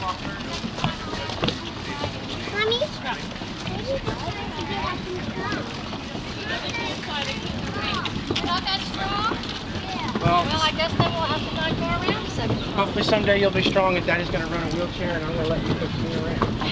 Mommy? Not that strong? Well, Well, I guess then we'll have to not go around 7 o'clock. hopefully someday you'll be strong and Daddy's going to run a wheelchair and I'm going to let you push me around.